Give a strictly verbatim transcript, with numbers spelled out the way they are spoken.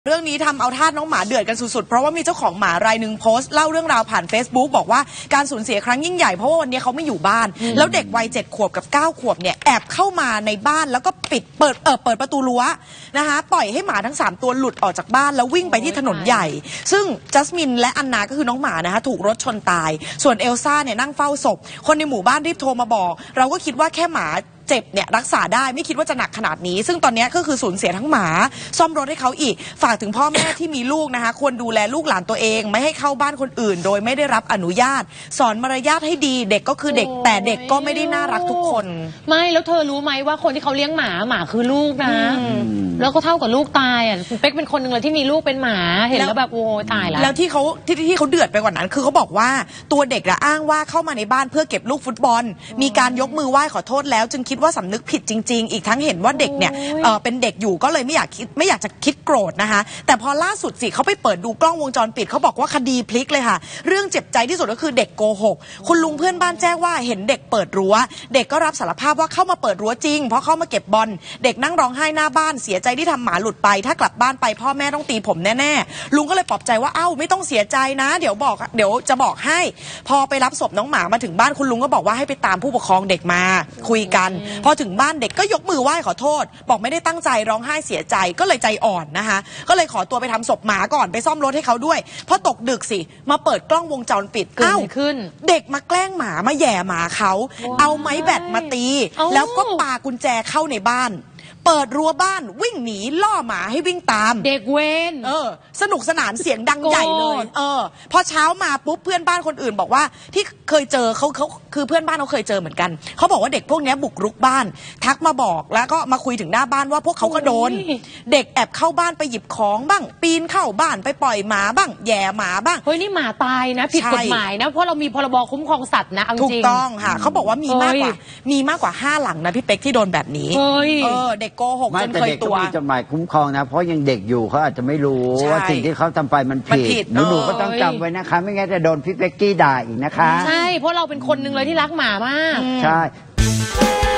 เรื่องนี้ทำเอาทาสน้องหมาเดือดกันสุดๆเพราะว่ามีเจ้าของหมารายหนึ่งโพสต์เล่าเรื่องราวผ่าน Facebook บอกว่าการสูญเสียครั้งยิ่งใหญ่เพราะว่าวันนี้เขาไม่อยู่บ้านแล้วเด็กวัยเจ็ดขวบกับเก้าขวบเนี่ยแอบเข้ามาในบ้านแล้วก็ปิดเปิดเออเปิดประตูรั้วนะคะปล่อยให้หมาทั้งสามตัวหลุดออกจากบ้านแล้ววิ่งไปที่ถนนใหญ่ซึ่งจัสมินและอันนาก็คือน้องหมานะคะถูกรถชนตายส่วนเอลซ่าเนี่ยนั่งเฝ้าศพคนในหมู่บ้านรีบโทรมาบอกเราก็คิดว่าแค่หมาเจ็บเนี่ยรักษาได้ไม่คิดว่าจะหนักขนาดนี้ซึ่งตอนนี้ก็คือสูญเสียทั้งหมาซ่อมรถให้เขาอีกฝากถึงพ่อแม่ที่มีลูกนะคะควรดูแลลูกหลานตัวเองไม่ให้เข้าบ้านคนอื่นโดยไม่ได้รับอนุญาตสอนมารยาทให้ดีเด็กก็คือเด็กแต่เด็กก็ไม่ได้น่ารักทุกคนไม่แล้วเธอรู้ไหมว่าคนที่เขาเลี้ยงหมาหมาคือลูกนะแล้วก็เท่ากับลูกตายอ่ะเป๊กเป็นคนหนึ่งเลยที่มีลูกเป็นหมาเห็นแล้วแบบโอ้ตายแล้วแล้วที่เขาที่ที่เขาเดือดไปกว่านั้นคือเขาบอกว่าตัวเด็กอะอ้างว่าเข้ามาในบ้านเพื่อเก็บลูกฟุตบอลมีการยกมือไหว้ขอโทษแล้วจึงคิดว่าสำนึกผิดจริงๆอีกทั้งเห็นว่าเด็กเนี่ย เ, เป็นเด็กอยู่ก็เลยไม่อยากคิดไม่อยากจะคิดโกรธนะคะแต่พอล่าสุดสิเขาไปเปิดดูกล้องวงจรปิดเขาบอกว่าคดีพลิกเลยค่ะเรื่องเจ็บใจที่สุดก็คือเด็กโกหกคุณลุงเพื่อนบ้านแจ้งว่าเห็นเด็กเปิดรั้วเด็กก็รับสารภาพว่าเข้ามาเปิดรั้วจริงเพราะเข้ามาเก็บบอลเด็กนั่งร้องไห้หน้าบ้านเสียใจที่ทำหมาหลุดไปถ้ากลับบ้านไปพ่อแม่ต้องตีผมแน่ๆลุงก็เลยปลอบใจว่าเอ้าไม่ต้องเสียใจนะเดี๋ยวบอกเดี๋ยวจะบอกให้พอไปรับศพน้องหมามาถึงบ้านคุณลุงก็บอกว่าให้ไปตามผู้ปกครองเด็กมาคุยกันพอถึงบ้านเด็กก็ยกมือไหว้ขอโทษบอกไม่ได้ตั้งใจร้องไห้เสียใจก็เลยใจอ่อนนะคะก็เลยขอตัวไปทำศพหมาก่อนไปซ่อมรถให้เขาด้วยพอตกดึกสิมาเปิดกล้องวงจรปิดเอ้าขึ้นเด็กมาแกล้งหมามาแย่หมาเขาเอาไม้แบตมาตีแล้วก็ปากุญแจเข้าในบ้านเปิดรั้วบ้านวิ่งหนีล่อหมาให้วิ่งตามเด็กเวนเออสนุกสนานเสียงดังใหญ่เลยเออพอเช้ามาปุ๊บเพื่อนบ้านคนอื่นบอกว่าที่เคยเจอเขาเขาคือเพื่อนบ้านเขาเคยเจอเหมือนกันเขาบอกว่าเด็กพวกนี้บุกรุกบ้านทักมาบอกแล้วก็มาคุยถึงหน้าบ้านว่าพวกเขาก็โดนเด็กแอบเข้าบ้านไปหยิบของบ้างปีนเข้าบ้านไปปล่อยหมาบ้างแย่หมาบ้างเฮ้ยนี่หมาตายนะผิดกฎหมายนะเพราะเรามีพรบคุ้มครองสัตว์นะถูกต้องค่ะเขาบอกว่ามีมากกว่ามีมากกว่าห้าหลังนะพี่เป๊กที่โดนแบบนี้เออเด็กโกหกจนเคยเด็กก็มีจดหมายคุ้มครองนะเพราะยังเด็กอยู่เขาอาจจะไม่รู้ว่าสิ่งที่เขาทำไปมันผิดหนูๆก็ต้องจำไว้นะคะไม่งั้นจะโดนพี่เป๊กกี้ด่าอีกนะคะใช่เพราะเราเป็นคนหนึ่งเลยที่รักหมามากใช่